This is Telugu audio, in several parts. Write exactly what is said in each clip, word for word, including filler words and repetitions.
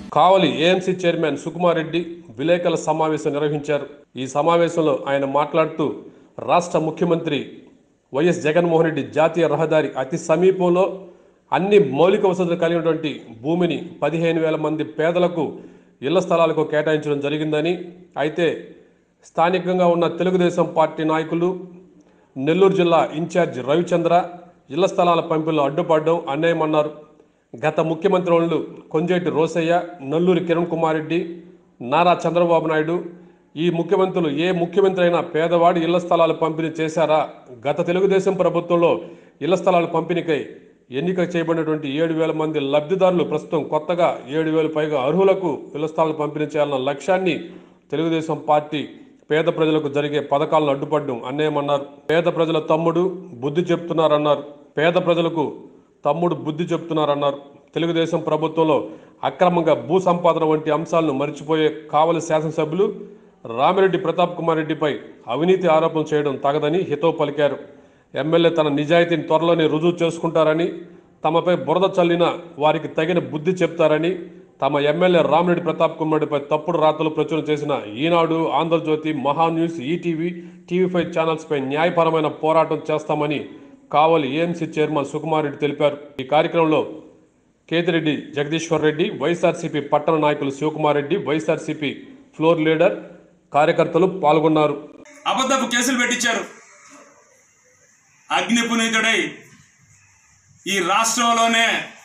కావలి ఏఎంసీ చైర్మన్ సుకుమార్ రెడ్డి విలేకరుల సమావేశం నిర్వహించారు. ఈ సమావేశంలో ఆయన మాట్లాడుతూ రాష్ట్ర ముఖ్యమంత్రి వైఎస్ జగన్మోహన్ రెడ్డి జాతీయ రహదారి అతి సమీపంలో అన్ని మౌలిక వసతులు కలిగినటువంటి భూమిని పదిహేను వేల మంది పేదలకు ఇళ్ల స్థలాలకు కేటాయించడం జరిగిందని, అయితే స్థానికంగా ఉన్న తెలుగుదేశం పార్టీ నాయకులు నెల్లూరు జిల్లా ఇన్ఛార్జ్ రవిచంద్ర ఇళ్ల స్థలాల పంపిణీలో అడ్డుపడడం అన్యాయమన్నారు. గత ముఖ్యమంత్రులు కొంజేటి రోసయ్య, నల్లూరి కిరణ్ కుమార్ రెడ్డి, నారా చంద్రబాబు నాయుడు ఈ ముఖ్యమంత్రులు ఏ ముఖ్యమంత్రి అయినా పేదవాడి ఇళ్ల స్థలాలు పంపిణీ చేశారా? గత తెలుగుదేశం ప్రభుత్వంలో ఇళ్ల స్థలాల పంపిణీకై ఎన్నిక చేయబడినటువంటి ఏడు వేల మంది లబ్ధిదారులు ప్రస్తుతం కొత్తగా ఏడు వేల పైగా అర్హులకు ఇళ్ల స్థలాలు పంపిణీ చేయాలన్న లక్ష్యాన్ని తెలుగుదేశం పార్టీ పేద ప్రజలకు జరిగే పథకాలను అడ్డుపడడం అన్యాయమన్నారు. పేద ప్రజల తమ్ముడు బుద్ధి చెప్తున్నారన్నారు. పేద ప్రజలకు తమ్ముడు బుద్ధి చెప్తున్నారన్నారు. తెలుగుదేశం ప్రభుత్వంలో అక్రమంగా భూ సంపాదన వంటి అంశాలను మర్చిపోయే కావలి శాసనసభ్యులు రామిరెడ్డి ప్రతాప్ కుమార్ రెడ్డిపై అవినీతి ఆరోపణలు చేయడం తగదని హితవు పలికారు. ఎమ్మెల్యే తన నిజాయితీని త్వరలోనే రుజువు చేసుకుంటారని, తమపై బురద చల్లిన వారికి తగిన బుద్ధి చెప్తారని, తమ ఎమ్మెల్యే రామిరెడ్డి ప్రతాప్ కుమార్ రెడ్డిపై తప్పుడు రాతలు ప్రచురణ చేసిన Eenadu, Andhra Jyothi, Maha News, ETV, TV five ఛానల్స్పై న్యాయపరమైన పోరాటం చేస్తామని కావలి ఏఎంసీ చైర్మన్ సుకుమార్ రెడ్డి తెలిపారు. ఈ కార్యక్రమంలో కేతిరెడ్డి జగదీశ్వర్ రెడ్డి, వైఎస్ఆర్సీపీ పట్టణ నాయకులు Sivakumar Reddy, YSRCP floor leader కార్యకర్తలు పాల్గొన్నారు. అబద్ధపు కేసులు పెట్టించారు. అగ్ని పునీతుడై ఈ రాష్ట్రంలోనే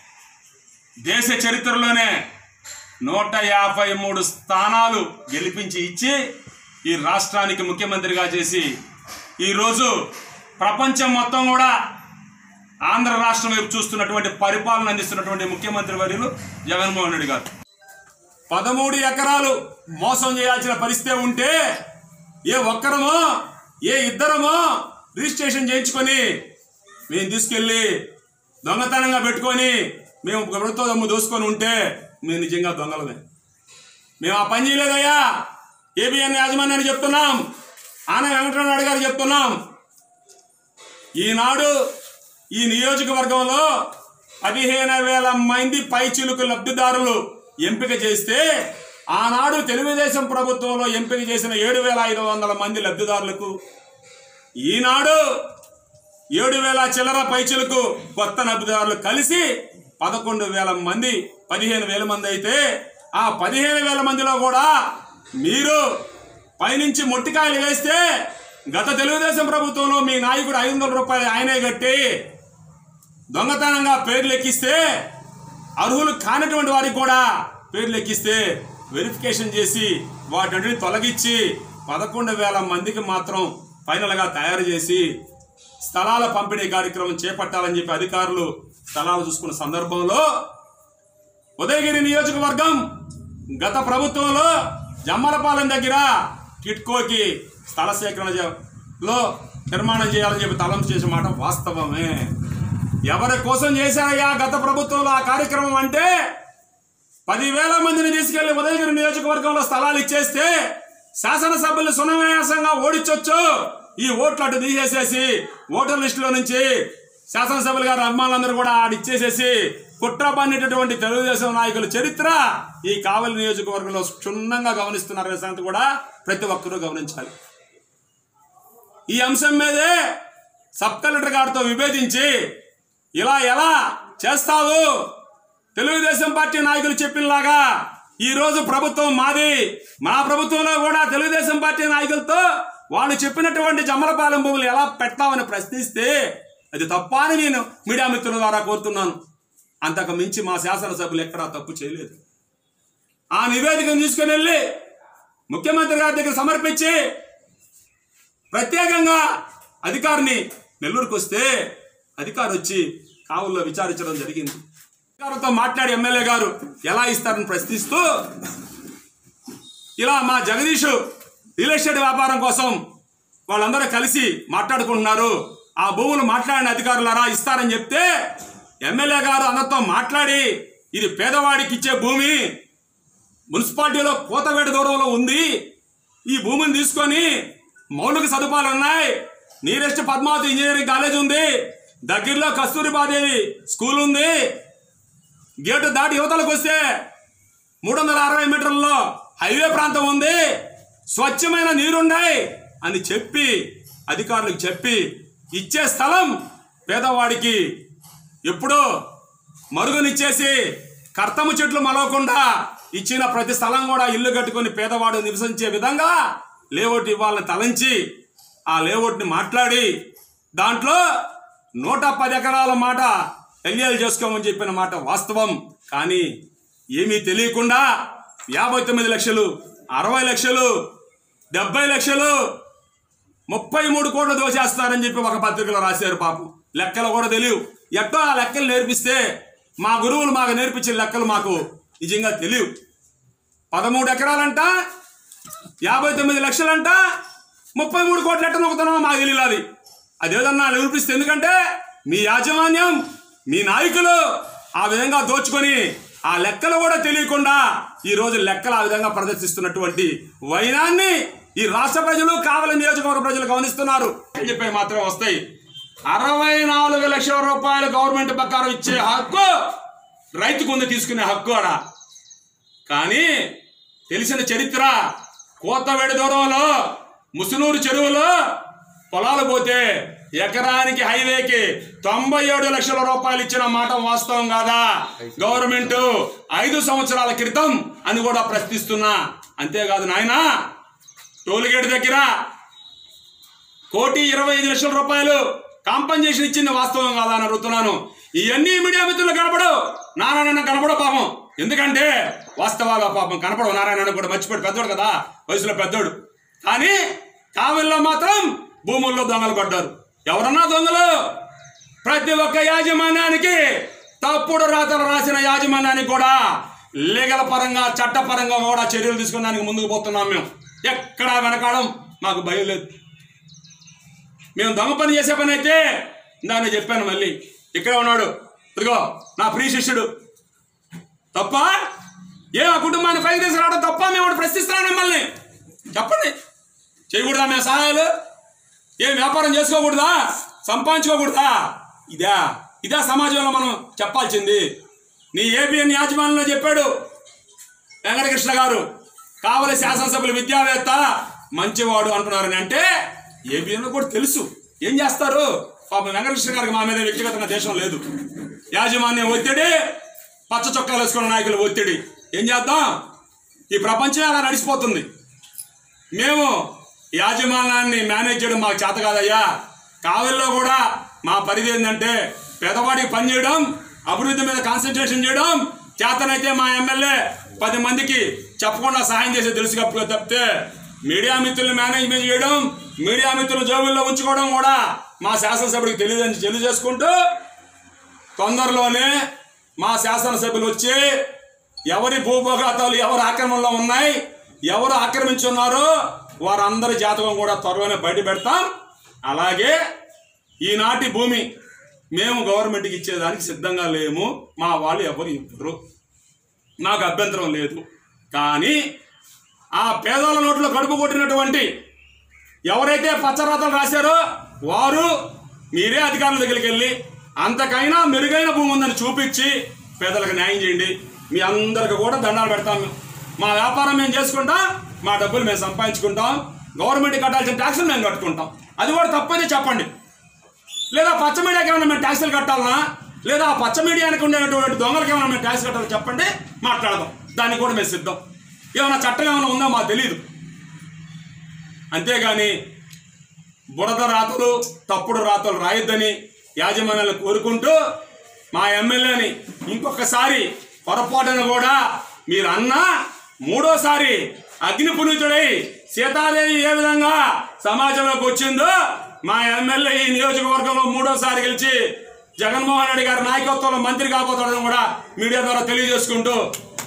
దేశ చరిత్రలోనే నూట యాభై మూడు స్థానాలు గెలిపించి ఇచ్చి ఈ రాష్ట్రానికి ముఖ్యమంత్రిగా చేసి ఈరోజు ప్రపంచం మొత్తం కూడా ఆంధ్ర రాష్ట్రం వైపు చూస్తున్నటువంటి పరిపాలన అందిస్తున్నటువంటి ముఖ్యమంత్రి వర్యులు జగన్మోహన్ రెడ్డి గారు పదమూడు ఎకరాలు మోసం చేయాల్సిన పరిస్థితి ఉంటే ఏ ఒక్కరమో ఏ ఇద్దరమో రిజిస్ట్రేషన్ చేయించుకొని మేము తీసుకెళ్ళి దొంగతనంగా పెట్టుకొని మేము ప్రభుత్వ దమ్ము దోసుకొని ఉంటే మేము నిజంగా దొంగలమే. మేము ఆ పని చేయలేదయ్యా. ఏబిఎన్ యాజమాన్యాన్ని చెప్తున్నాం, ఆన వెంకటరమణ గారు చెప్తున్నాం. ఈనాడు ఈ నియోజకవర్గంలో పదిహేను వేల మంది పై చిలుకు లబ్ధిదారులు ఎంపిక చేస్తే ఆనాడు తెలుగుదేశం ప్రభుత్వంలో ఎంపిక చేసిన ఏడు వేల ఐదు వందల మంది లబ్ధిదారులకు ఈనాడు ఏడు వేల చిల్లర పైచిలకు కొత్త లబ్ధిదారులు కలిసి పదకొండు వేల మంది పదిహేను వేల మంది అయితే ఆ పదిహేను వేల మందిలో కూడా మీరు పైనుంచి మొట్టికాయలు వేస్తే గత తెలుగుదేశం ప్రభుత్వంలో మీ నాయకుడు ఐదు వందల రూపాయలు ఆయనే కట్టి దొంగతనంగా పేర్లు ఎక్కిస్తే అర్హులు కానటువంటి వారికి కూడా పేర్లు ఎక్కిస్తే వెరిఫికేషన్ చేసి వాటిని తొలగించి పదకొండు వేల మందికి మాత్రం ఫైనల్గా తయారు చేసి స్థలాల పంపిణీ కార్యక్రమం చేపట్టాలని చెప్పి అధికారులు స్థలాలు చూసుకున్న సందర్భంలో ఉదయగిరి నియోజకవర్గం గత ప్రభుత్వంలో జమ్మలపాలెం దగ్గర కిట్కోకి స్థల సేకరణలో నిర్మాణం చేయాలని చెప్పి తలంపు చేసే మాట వాస్తవమే. ఎవరి కోసం చేశారయ్యా గత ప్రభుత్వంలో ఆ కార్యక్రమం అంటే పదివేల మందిని తీసుకెళ్లి ఉదయగిరి నియోజకవర్గంలో స్థలాలు ఇచ్చేస్తే శాసనసభ్యులు సునాయాసంగా ఓడించొచ్చు. ఈ ఓట్లు అటు తీసేసేసి ఓటర్ లిస్టులో నుంచి శాసనసభ్యులు గారు అభిమానులందరూ కూడా ఆడిచ్చేసేసి కుట్ర పన్నేటటువంటి తెలుగుదేశం నాయకుల చరిత్ర ఈ కావలి నియోజకవర్గంలో క్షుణ్ణంగా గమనిస్తున్నారనే సంగతి కూడా ప్రతి ఒక్కరూ గమనించాలి. ఈ అంశం మీదే సబ్ కలెక్టర్ గారితో విభేదించి ఇలా ఎలా చేస్తావు, తెలుగుదేశం పార్టీ నాయకులు చెప్పినలాగా ఈ రోజు ప్రభుత్వం మాది, మా ప్రభుత్వంలో కూడా తెలుగుదేశం పార్టీ నాయకులతో వాళ్ళు చెప్పినటువంటి జమ్మలపాలెం భూములు ఎలా పెడతామని ప్రశ్నిస్తే అది తప్ప అని నేను మీడియా మిత్రుల ద్వారా కోరుతున్నాను. అంతకు మించి మా శాసనసభ్యులు ఎక్కడా తప్పు చేయలేదు. ఆ నివేదికను తీసుకుని వెళ్ళి ముఖ్యమంత్రి గారి దగ్గర సమర్పించి ప్రత్యేకంగా అధికారిని నెల్లూరుకు వస్తే అధికారి వచ్చి కావుల్లో విచారించడం జరిగింది. అధికారులతో మాట్లాడి ఎమ్మెల్యే గారు ఎలా ఇస్తారని ప్రశ్నిస్తూ ఇలా మా జగదీష్ రియల్ ఎస్టేట్ వ్యాపారం కోసం వాళ్ళందరూ కలిసి మాట్లాడుకుంటున్నారు, ఆ భూములు మాట్లాడిన అధికారులారా ఇస్తారని చెప్తే ఎమ్మెల్యే గారు అందరితో మాట్లాడి ఇది పేదవాడికి ఇచ్చే భూమి, మున్సిపాలిటీలో కోతవేట దూరంలో ఉంది, ఈ భూమిని తీసుకొని మౌలిక సదుపాయాలు ఉన్నాయి, నియరెస్ట్ పద్మావతి ఇంజనీరింగ్ కాలేజ్ ఉంది, దగ్గరలో కస్తూరిబాదేవి స్కూల్ ఉంది, గేటు దాటి యువతలకు వస్తే మూడు వందల అరవై మీటర్లలో హైవే ప్రాంతం ఉంది, స్వచ్ఛమైన నీరున్నాయి అని చెప్పి అధికారులకు చెప్పి ఇచ్చే స్థలం పేదవాడికి ఎప్పుడో మరుగునిచ్చేసి కర్తము చెట్లు మలవకుండా ఇచ్చిన ప్రతి స్థలం కూడా ఇల్లు కట్టుకొని పేదవాడు నివసించే విధంగా లేఅవుట్ ఇవ్వాలని తలంచి ఆ లేఅవుట్ని మాట్లాడి దాంట్లో నూట పది ఎకరాల మాట ఎల్ఏలు చేసుకోమని చెప్పిన మాట వాస్తవం. కానీ ఏమీ తెలియకుండా యాభై తొమ్మిది లక్షలు అరవై లక్షలు డెబ్బై లక్షలు ముప్పై మూడు కోట్లు దోచేస్తారని చెప్పి ఒక పత్రికలో రాశారు. పాపం లెక్కలు కూడా తెలియవు. ఎట్టో ఆ లెక్కలు నేర్పిస్తే మా గురువులు మాకు నేర్పించిన లెక్కలు మాకు నిజంగా తెలియవు. పదమూడు ఎకరాలంట, యాభై తొమ్మిది లక్షలంట, ముప్పై మూడు కోట్ల ఎట్ట నొక్కుతున్నామో మాకు తెలియదు. అది అదేదన్నా నిరూపిస్తే, ఎందుకంటే మీ యాజమాన్యం మీ నాయకులు ఆ విధంగా దోచుకొని ఆ లెక్కలు కూడా తెలియకుండా ఈరోజు లెక్కలు ఆ విధంగా ప్రదర్శిస్తున్నటువంటి వైనాన్ని ఈ రాష్ట్ర ప్రజలు, కావలి నియోజకవర్గ ప్రజలు గమనిస్తున్నారు అని చెప్పి మాత్రం వస్తాయి. అరవై నాలుగు లక్షల రూపాయలు గవర్నమెంట్ ప్రకారం ఇచ్చే హక్కు రైతుకు ఉంది, తీసుకునే హక్కు ఆడ. కానీ తెలిసిన చరిత్ర, కోతవేడి దూరంలో ముసునూరు చెరువులో పొలాలు పోతే ఎకరానికి హైవేకి తొంభై ఏడు లక్షల రూపాయలు ఇచ్చిన మాట వాస్తవం కాదా? గవర్నమెంట్ ఐదు సంవత్సరాల క్రితం అని కూడా ప్రశ్నిస్తున్నా. అంతేకాదు నాయనా, టోల్గేట్ దగ్గర కోటి ఇరవై ఐదు లక్షల రూపాయలు కాంపన్సేషన్ ఇచ్చింది వాస్తవం కాదా అని అడుగుతున్నాను. ఇవన్నీ మీడియా మిత్రులు కనపడు, నారాయణ కనపడు పాపం. ఎందుకంటే వాస్తవాలు పాపం కనపడవు. నారాయణ కూడా మర్చిపోయి పెద్దోడు కదా, వయసులో పెద్దోడు. కానీ కావలిలో మాత్రం భూముల్లో దొంగలు పడ్డారు. ఎవరన్నా దొంగలు? ప్రతి ఒక్క యాజమాన్యానికి, తప్పుడు రాతలు రాసిన యాజమాన్యానికి కూడా లీగల్ పరంగా, చట్టపరంగా కూడా చర్యలు తీసుకున్నానికి ముందుకు పోతున్నాం. మేము ఎక్కడా వెనకాడం మాకు భయం లేదు. మేము దొంగ పని చేసే పని అయితే దాన్ని చెప్పాను. మళ్ళీ ఇక్కడే ఉన్నాడు, ఇదిగో నా ప్రియ శిష్యుడు. తప్ప ఏ ఆ కుటుంబాన్ని పైకి తీసుకురావడం తప్ప? మేము ప్రశ్నిస్తున్నాం మిమ్మల్ని. చెప్పండి, చేయకూడదా మేము సహాయాలు? ఏం వ్యాపారం చేసుకోకూడదా? సంపాదించుకోకూడదా? ఇదా ఇదా సమాజంలో మనం చెప్పాల్సింది. నీ ఏబిఎన్ యాజమాన్యంలో చెప్పాడు వెంకటకృష్ణ గారు, కావలి శాసనసభ్యులు విద్యావేత్త మంచివాడు అంటున్నారని. అంటే ఏబిఎన్ కూడా తెలుసు ఏం చేస్తారు. పాపం వెంకటకృష్ణ గారికి మా మీద వ్యక్తిగతంగా దేశం లేదు. యాజమాన్యం ఒత్తిడి, పచ్చ చొక్కాలు వేసుకున్న నాయకులు ఒత్తిడి. ఏం చేద్దాం? ఈ ప్రపంచం అలా నడిచిపోతుంది. మేము యాజమాన్యాన్ని మేనేజ్ చేయడం మాకు చేత కాదయ్యా. కావలిలో కూడా మా పరిధి ఏంటంటే పేదవాడికి పని చేయడం, అభివృద్ధి మీద కాన్సన్ట్రేషన్ చేయడం. చేతనైతే మా ఎమ్మెల్యే పది మందికి చెప్పకుండా సహాయం చేసే తెలుసు తప్పితే మీడియా మిత్రులు మేనేజ్మెంట్ చేయడం, మీడియా మిత్రులు జోబుల్లో ఉంచుకోవడం కూడా మా శాసనసభ్యుడికి తెలియదని తెలియజేసుకుంటూ, తొందరలోనే మా శాసనసభ్యులు వచ్చి ఎవరి భూభోగాతాలు ఎవరు ఆక్రమణలో ఉన్నాయి, ఎవరు ఆక్రమించున్నారో వారందరి జాతకం కూడా త్వరలోనే బయట పెడతాం. అలాగే ఈనాటి భూమి మేము గవర్నమెంట్కి ఇచ్చేదానికి సిద్ధంగా లేము. మా వాళ్ళు ఎవరు ఇవ్వరు, నాకు అభ్యంతరం లేదు. కానీ ఆ పేదల నోట్లో కడుపు కొట్టినటువంటి ఎవరైతే పచ్చరాతలు రాశారో వారు మీరే అధికారుల దగ్గరికి వెళ్ళి అంతకైనా మెరుగైన భూమి ఉందని చూపించి పేదలకు న్యాయం చేయండి. మీ అందరికి కూడా దండాలు పెడతాం. మా వ్యాపారం మేము చేసుకుంటాం, మా డబ్బులు మేము సంపాదించుకుంటాం, గవర్నమెంట్ కట్టాల్సిన ట్యాక్సులు మేము కట్టుకుంటాం. అది కూడా తప్పని చెప్పండి. లేదా పచ్చ మీడియాకి ఏమైనా మేము ట్యాక్సులు కట్టాలన్నా, లేదా ఆ పచ్చ మీడియానికి ఉండేటువంటి దొంగలకి ఏమైనా మేము ట్యాక్స్ కట్టాలో చెప్పండి, మాట్లాడదాం. దానికి కూడా మేము సిద్ధం. ఏమైనా చట్టం ఏమైనా ఉందో మాకు తెలియదు. అంతేగాని బురద రాతలు, తప్పుడు రాతలు రాయొద్దని యాజమాన్యాలు కోరుకుంటూ మా ఎమ్మెల్యేని ఇంకొకసారి పొరపాటున కూడా మీరు అన్నా మూడోసారి అగ్ని పునీతుడై సీతాదేవి ఏ విధంగా సమాజంలోకి వచ్చిందో మా ఎమ్మెల్యే ఈ నియోజకవర్గంలో మూడోసారి గెలిచి జగన్మోహన్ రెడ్డి గారి నాయకత్వంలో మంత్రి కాబోతాడని కూడా మీడియా ద్వారా తెలియజేసుకుంటూ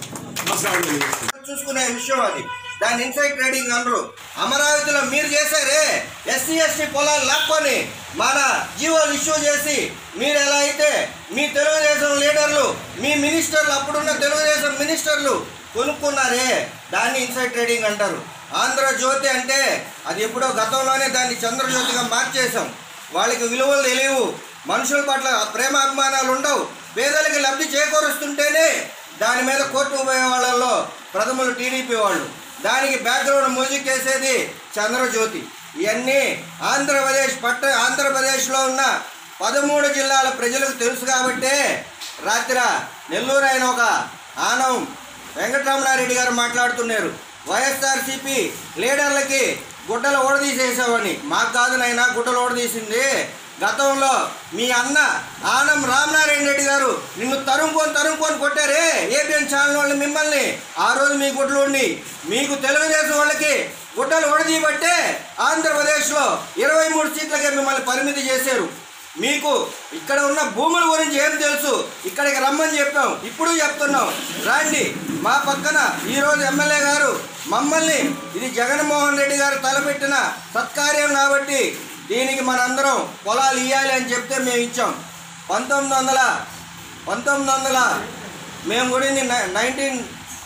చూసుకునే విషయం అది. దాని ఇన్సైడ్ ట్రేడింగ్ అనరు. అమరావతిలో మీరు చేశారే ఎస్సీ ఎస్టీ పొలాలు లాక్కొని మన జీవోలు ఇష్యూ చేసి మీరు ఎలా అయితే మీ తెలుగుదేశం లీడర్లు, మీ మినిస్టర్లు, అప్పుడున్న తెలుగుదేశం మినిస్టర్లు కొనుక్కున్నారే దాన్ని ఇన్సైడ్ ట్రేడింగ్ అంటారు. ఆంధ్రజ్యోతి అంటే అది ఎప్పుడో గతంలోనే దాన్ని చంద్రజ్యోతిగా మార్చేశాం. వాళ్ళకి విలువలు తెలియవు, మనుషుల పట్ల ప్రేమాభిమానాలు ఉండవు. పేదలకి లబ్ధి చేకూరుస్తుంటేనే దాని మీద కోర్టుకు పోయే వాళ్ళల్లో ప్రథములు టీడీపీ వాళ్ళు, దానికి బ్యాక్గ్రౌండ్ మ్యూజిక్ వేసేది చంద్రజ్యోతి. ఇవన్నీ ఆంధ్రప్రదేశ్ పట్ట ఆంధ్రప్రదేశ్లో ఉన్న పదమూడు జిల్లాల ప్రజలకు తెలుసు కాబట్టే రాత్రి నెల్లూరు ఆయన ఒక ఆనం వెంకటరమణారెడ్డి గారు మాట్లాడుతున్నారు, వైఎస్ఆర్సీపీ లీడర్లకి గుడ్డలు ఓడదీసేసావని. మాకు కాదు నైనా గుడ్డలు ఓడదీసింది గతంలో మీ అన్న ఆనం రామనారాయణ రెడ్డి గారు నిన్ను తరుముకొని తరుముకొని కొట్టారే ఏబిఎన్ ఛానల్ వాళ్ళు మిమ్మల్ని. ఆ రోజు మీ గుడ్లు ఉండి మీకు తెలుగుదేశం వాళ్ళకి గుడ్డలు ఓడదీయబట్టే ఆంధ్రప్రదేశ్లో ఇరవై మూడు సీట్లకే మిమ్మల్ని పరిమితి చేశారు. మీకు ఇక్కడ ఉన్న భూముల గురించి ఏం తెలుసు, ఇక్కడికి రమ్మని చెప్పాం, ఇప్పుడు చెప్తున్నాం రండి. మా పక్కన ఈరోజు ఎమ్మెల్యే గారు మమ్మల్ని, ఇది జగన్మోహన్ రెడ్డి గారు తలపెట్టిన సత్కార్యం కాబట్టి దీనికి మనందరం పొలాలు ఇవ్వాలి అని చెప్తే మేము ఇచ్చాం. పంతొమ్మిది వందల పంతొమ్మిది వందల మేము కూడా నైన్టీన్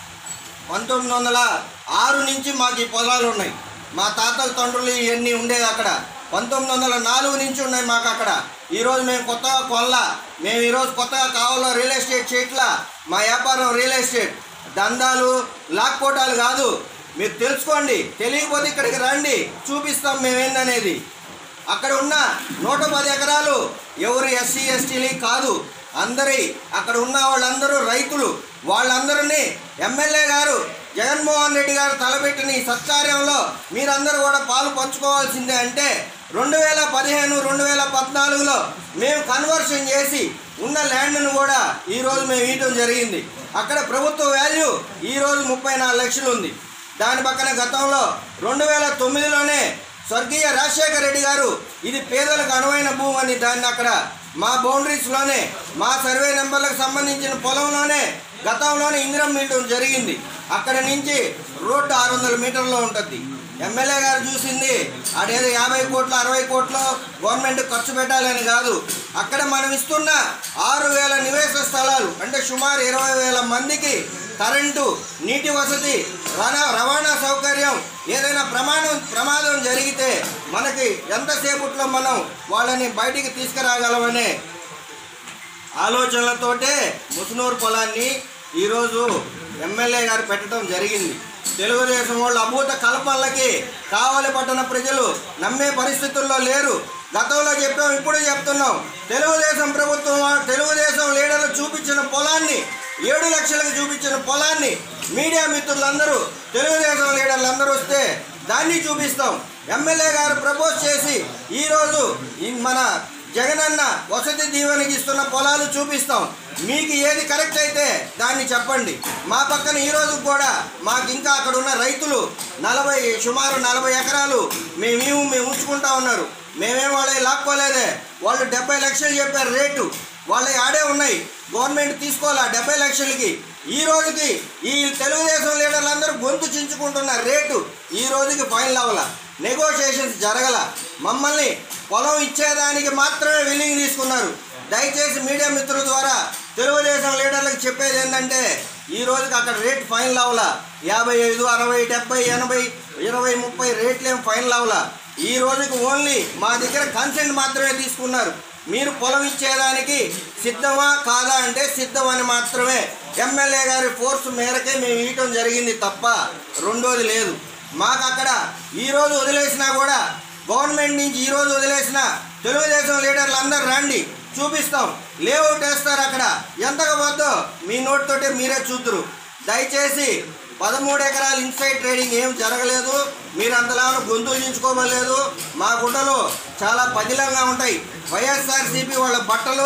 పంతొమ్మిది వందల ఆరు నుంచి మాకు ఈ పొలాలు ఉన్నాయి. మా తాతల తండ్రులు ఇవన్నీ ఉండేది అక్కడ. పంతొమ్మిది వందల నాలుగు నుంచి ఉన్నాయి మాకు అక్కడ. ఈరోజు మేము కొత్తగా కొల్ల, మేము ఈరోజు కొత్తగా కావాలో రియల్ ఎస్టేట్ చేయట్లా. మా వ్యాపారం రియల్ ఎస్టేట్, దందాలు లాక్కోటాలు కాదు. మీరు తెలుసుకోండి, తెలియకపోతే ఇక్కడికి రండి, చూపిస్తాం మేమేందనేది. అక్కడ ఉన్న నూట పది ఎకరాలు ఎవరు ఎస్సీ ఎస్టీలు కాదు, అందరి అక్కడ ఉన్న వాళ్ళందరూ రైతులు. వాళ్ళందరినీ ఎమ్మెల్యే గారు జగన్మోహన్ రెడ్డి గారు తలపెట్టిన ఈ సత్కార్యంలో మీరందరూ కూడా పాలు పంచుకోవాల్సిందే. అంటే రెండు వేల పదిహేను రెండు వేల పద్నాలుగులో మేము కన్వర్షన్ చేసి ఉన్న ల్యాండ్ను కూడా ఈరోజు మేము ఇవ్వడం జరిగింది. అక్కడ ప్రభుత్వ వాల్యూ ఈరోజు ముప్పై నాలుగు లక్షలు ఉంది. దాని పక్కన గతంలో రెండు వేల తొమ్మిదిలోనే స్వర్గీయ రాజశేఖర రెడ్డి గారు ఇది పేదలకు అనువైన భూమి అని దాన్ని అక్కడ మా బౌండరీస్లోనే మా సర్వే నెంబర్లకు సంబంధించిన పొలంలోనే గతంలోనే ఇందిరం మీయడం జరిగింది. అక్కడ నుంచి రోడ్డు ఆరు వందల మీటర్లో ఉంటుంది. ఎమ్మెల్యే గారు చూసింది అదేదో యాభై కోట్లు అరవై కోట్లు గవర్నమెంట్ ఖర్చు పెట్టాలని కాదు. అక్కడ మనం ఇస్తున్న ఆరు వేల నివేశ స్థలాలు అంటే సుమారు ఇరవై వేల మందికి కరెంటు, నీటి వసతి, రవాణా రవాణా సౌకర్యం, ఏదైనా ప్రమాదం ప్రమాదం జరిగితే మనకి ఎంతసేపట్లో మనం వాళ్ళని బయటికి తీసుకురాగలమనే ఆలోచనలతోటే ముసునూరు పొలాన్ని ఈరోజు ఎమ్మెల్యే గారు పెట్టడం జరిగింది. తెలుగుదేశం వాళ్ళు అభూత కల్పనలకి కావలి పట్టణ ప్రజలు నమ్మే పరిస్థితుల్లో లేరు. గతంలో చెప్పాం, ఇప్పుడు చెప్తున్నాం. తెలుగుదేశం ప్రభుత్వం తెలుగుదేశం లీడర్లు చూపించిన పొలాన్ని, ఏడు లక్షలకు చూపించిన పొలాన్ని మీడియా మిత్రులందరూ తెలుగుదేశం లీడర్లు అందరూ వస్తే దాన్ని చూపిస్తాం. ఎమ్మెల్యే గారు ప్రపోజ్ చేసి ఈరోజు మన జగనన్న వసతి దీవెనకి ఇస్తున్న పొలాలు చూపిస్తాం. మీకు ఏది కరెక్ట్ అయితే దాన్ని చెప్పండి. మా పక్కన ఈరోజు కూడా మాకు ఇంకా అక్కడ ఉన్న రైతులు నలభై సుమారు నలభై ఎకరాలు మేము మేము ఉంచుకుంటా ఉన్నారు. మేమేం వాళ్ళే లాక్కోలేదే. వాళ్ళు డెబ్బై లక్షలు చెప్పారు రేటు, వాళ్ళే ఆడే ఉన్నాయి. గవర్నమెంట్ తీసుకోవాలా డెబ్బై లక్షలకి. ఈ రోజుకి ఈ తెలుగుదేశం లీడర్లందరూ గొంతు చించుకుంటున్న రేటు ఈ రోజుకి ఫైనల్ అవ్వాల, నెగోషియేషన్స్ జరగల. మమ్మల్ని పొలం ఇచ్చేదానికి మాత్రమే విల్లింగ్ తీసుకున్నారు. దయచేసి మీడియా మిత్రుల ద్వారా తెలుగుదేశం లీడర్లకు చెప్పేది ఏంటంటే ఈ రోజుకి అక్కడ రేట్ ఫైనల్ అవ్వాల. యాభై ఐదు అరవై డెబ్బై ఎనభై ఇరవై ముప్పై రేట్లేం ఫైనల్ అవ్వాల. ఈ రోజుకి ఓన్లీ మా దగ్గర కన్సెంట్ మాత్రమే తీసుకున్నారు. మీరు పొలం ఇచ్చేదానికి సిద్ధమా కాదా అంటే సిద్ధం అని మాత్రమే ఎమ్మెల్యే గారి ఫోర్స్ మేరకే మేము ఇవ్వటం జరిగింది తప్ప రెండోది లేదు. మాకు అక్కడ ఈరోజు వదిలేసినా కూడా గవర్నమెంట్ నుంచి ఈరోజు వదిలేసిన తెలుగుదేశం లీడర్లు అందరూ రండి, చూపిస్తాం. లేఅవుట్ వేస్తారు అక్కడ, ఎంతగా పోద్దో మీ నోటితోటే మీరే చూద్దరు. దయచేసి పదమూడు ఎకరాల ఇన్సైడ్ ట్రేడింగ్ ఏం జరగలేదు. మీరు అంతలా గొంతులు దించుకోవలేదు. మా గుడ్డలు చాలా పదిలంగా ఉంటాయి. వైఎస్ఆర్సీపీ వాళ్ళ బట్టలు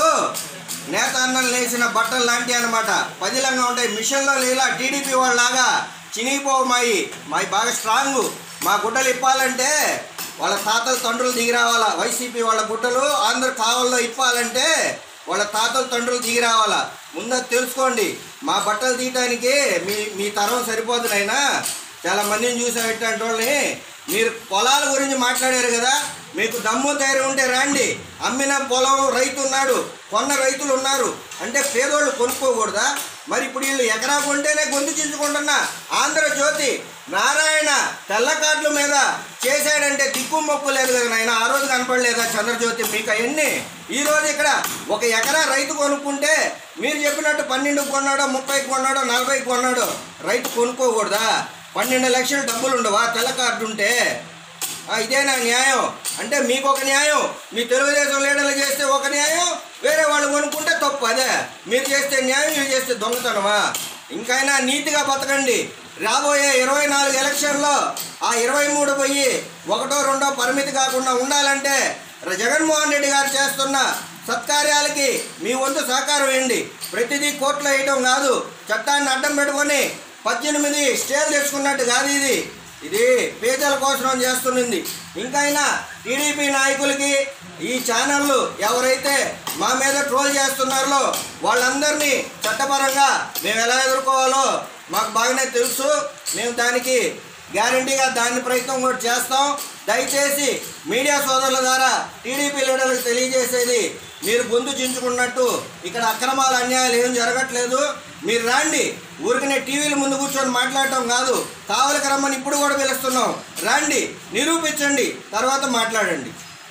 నేత అన్నం లేచిన బట్టలు లాంటివి అనమాట, పదిలంగా ఉంటాయి. మిషన్లో లేలా టీడీపీ వాళ్ళలాగా చినిగిపోవు. మాయి మాయి బాగా స్ట్రాంగ్. మా గుడ్డలు ఇప్పాలంటే వాళ్ళ తాతల తండ్రులు దిగి రావాలా. వైసీపీ వాళ్ళ గుడ్డలు ఆంధ్ర కావల్లో ఇప్పాలంటే వాళ్ళ తాతల తండ్రులు దిగి రావాలా. ముందు తెలుసుకోండి. మా బట్టలు తీయటానికి మీ మీ తరం సరిపోదు నైనా. చాలా మందిని చూసేటువంటి వాళ్ళని మీరు పొలాల గురించి మాట్లాడారు కదా, మీకు దమ్ము ధైర్యం ఉంటే రండి. అమ్మిన పొలం రైతు ఉన్నాడు, కొన్న రైతులు ఉన్నారు అంటే పేదోళ్ళు కొనుక్కోకూడదా? మరి ఇప్పుడు వీళ్ళు ఎకరా కొంటేనే గొంతు చించుకుంటున్నా ఆంధ్రజ్యోతి నారాయణ తెల్ల కార్డుల మీద చేశాడంటే దిక్కు మొక్కు లేదు కదా నాయన. ఆ రోజు కనపడలేదా చంద్రజ్యోతి మీకు అవన్నీ? ఈరోజు ఇక్కడ ఒక ఎకరా రైతు కొనుక్కుంటే మీరు చెప్పినట్టు పన్నెండుకి కొన్నాడో, ముప్పైకి కొన్నాడో, నలభైకి కొన్నాడో రైతు కొనుక్కోకూడదా? పన్నెండు లక్షలు డబ్బులు ఉండవా తెల్ల కార్డు ఉంటే? ఇదేనా న్యాయం? అంటే మీకు ఒక న్యాయం, మీ తెలుగుదేశం లీడర్లు చేస్తే ఒక న్యాయం, వేరే వాళ్ళు కొనుక్కుంటే తప్పు. అదే మీరు చేస్తే న్యాయం, మీరు చేస్తే దొంగతనమా? ఇంకైనా నీతిగా బతకండి. రాబోయే ఇరవై నాలుగు ఎలక్షన్లో ఆ ఇరవై మూడు పోయి ఒకటో రెండో పరిమితి కాకుండా ఉండాలంటే జగన్మోహన్ రెడ్డి గారు చేస్తున్న సత్కార్యాలకి మీ వంతు సహకారం వేయండి. ప్రతిదీ కోర్టులో వేయడం కాదు, చట్టాన్ని అడ్డం పెట్టుకొని పద్దెనిమిది స్టేలు తెచ్చుకున్నట్టు కాదు. ఇది ఇది పేదల కోసం చేస్తున్నది. ఇంకైనా టీడీపీ నాయకులకి ఈ ఛానళ్ళు ఎవరైతే మా మీద ట్రోల్ చేస్తున్నారో వాళ్ళందరినీ చట్టపరంగా మేము ఎలా ఎదుర్కోవాలో మాకు బాగానే తెలుసు. మేము దానికి గ్యారంటీగా దాని ప్రయత్నం కూడా చేస్తాం. దయచేసి మీడియా సోదరుల ద్వారా టీడీపీ లీడర్లకు తెలియజేసేది, మీరు గొంతు చించుకున్నట్టు ఇక్కడ అక్రమాలు అన్యాయాలు ఏం జరగట్లేదు. మీరు రాండి, ఊరికనే టీవీల ముందు కూర్చొని మాట్లాడటం కాదు, కావలికి రమ్మని ఇప్పుడు కూడా పిలుస్తున్నాం. రండి, నిరూపించండి, తర్వాత మాట్లాడండి.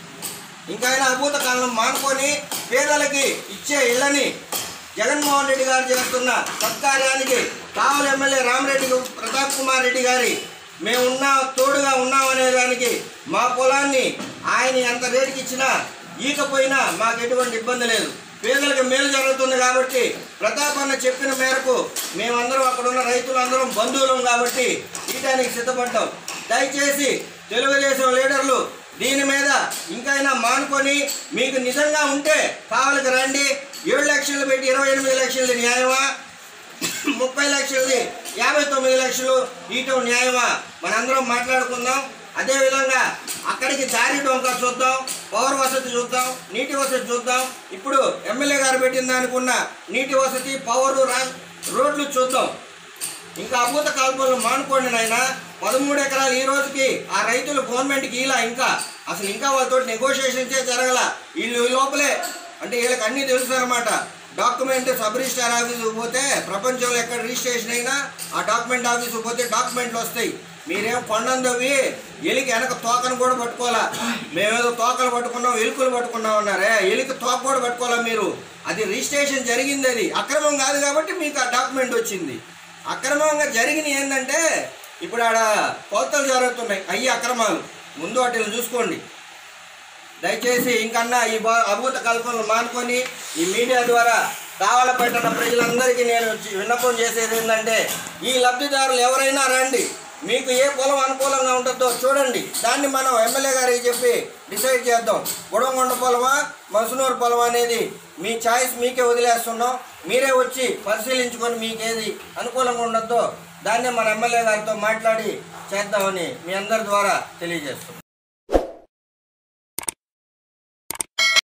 ఇంకైనా అభూత కాలం మానుకొని పేదలకి ఇచ్చే ఇళ్ళని జగన్మోహన్ రెడ్డి గారు చేస్తున్న సత్కార్యానికి కావలి ఎమ్మెల్యే రామరెడ్డి ప్రతాప్ కుమార్ రెడ్డి గారి మేమున్నా తోడుగా ఉన్నామనే దానికి మా పొలాన్ని ఆయన ఎంత రేటుకి ఇచ్చినా ఈకపోయినా మాకు ఎటువంటి ఇబ్బంది లేదు. పేదలకు మేలు జరుగుతుంది కాబట్టి ప్రతాప్ అన్న చెప్పిన మేరకు మేమందరం అక్కడ ఉన్న రైతులందరం బంధువులం కాబట్టి ఈటానికి సిద్ధపడ్డాం. దయచేసి తెలుగుదేశం లీడర్లు దీని మీద ఇంకైనా మానుకొని మీకు నిజంగా ఉంటే కావలికి రండి. ఏడు లక్షలు పెట్టి ఇరవై ఎనిమిది లక్షలది న్యాయమా? ముప్పై లక్షలది యాభై తొమ్మిది లక్షలు ఈటం న్యాయమా? మనందరం మాట్లాడుకుందాం. అదేవిధంగా అక్కడికి దారి డొంక చూద్దాం, పవర్ వసతి చూద్దాం, నీటి వసతి చూద్దాం. ఇప్పుడు ఎమ్మెల్యే గారు పెట్టిన దానికి ఉన్న నీటి వసతి, పవరు, రోడ్లు చూద్దాం. ఇంకా అభూత కాల్పనలు మానుకోండి నాయన. పదమూడు ఎకరాలు ఈ రోజుకి ఆ రైతులు గవర్నమెంట్కి ఇలా ఇంకా అసలు ఇంకా వాళ్ళతో నెగోషియేషన్సే జరగల. వీళ్ళు లోపలే అంటే వీళ్ళకి అన్నీ తెలుసు అనమాట. డాక్యుమెంట్ సబ్ రిజిస్టార్ ఆఫీసుకు పోతే ప్రపంచంలో ఎక్కడ రిజిస్ట్రేషన్ అయినా ఆ డాక్యుమెంట్ ఆఫీసుకు పోతే డాక్యుమెంట్లు వస్తాయి. మీరేం కొండందవి ఎలికి వెనక తోకను కూడా పట్టుకోవాలా. మేమేదో తోకలు పట్టుకున్నాం, ఎలుకలు పట్టుకున్నాం అన్నారే, ఎలికి తోక కూడా పట్టుకోవాలా మీరు. అది రిజిస్ట్రేషన్ జరిగింది, అది అక్రమం కాదు కాబట్టి మీకు ఆ డాక్యుమెంట్ వచ్చింది. అక్రమంగా జరిగిన ఏంటంటే ఇప్పుడు ఆడ కోతలు జరుగుతున్నాయి, అయ్యి అక్రమాలు. ముందు వాటిని చూసుకోండి దయచేసి. ఇంకన్నా ఈ అభూత కల్పనలు మానుకొని ఈ మీడియా ద్వారా కావలపట్టిన ప్రజలందరికీ నేను విన్నపం చేసేది ఏంటంటే ఈ లబ్ధిదారులు ఎవరైనా రండి, మీకు ఏ పొలం అనుకూలంగా ఉంటుందో చూడండి, దాన్ని మనం ఎమ్మెల్యే గారికి చెప్పి డిసైడ్ చేద్దాం. బుడంగొండ పొలమా, మసునూరు పొలమా అనేది మీ ఛాయిస్ మీకే వదిలేస్తున్నాం. మీరే వచ్చి పరిశీలించుకొని మీకు ఏది అనుకూలంగా ఉండద్దో దాన్ని మన ఎమ్మెల్యే గారితో మాట్లాడి చేద్దామని మీ అందరి ద్వారా తెలియజేస్తున్నాం.